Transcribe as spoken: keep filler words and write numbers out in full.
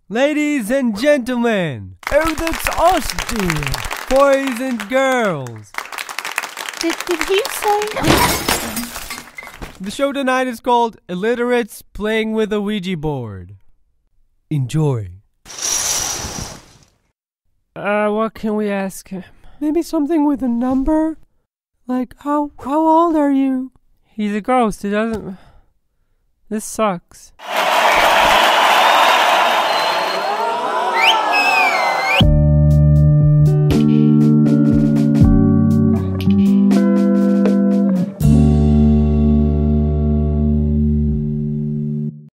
Ladies and gentlemen, oh, that's us, dear. Boys and girls. Did, did he say? The show tonight is called Illiterates Playing with a Ouija Board. Enjoy. Uh, what can we ask him? Maybe something with a number? Like, how, how old are you? He's a ghost. He doesn't... This sucks.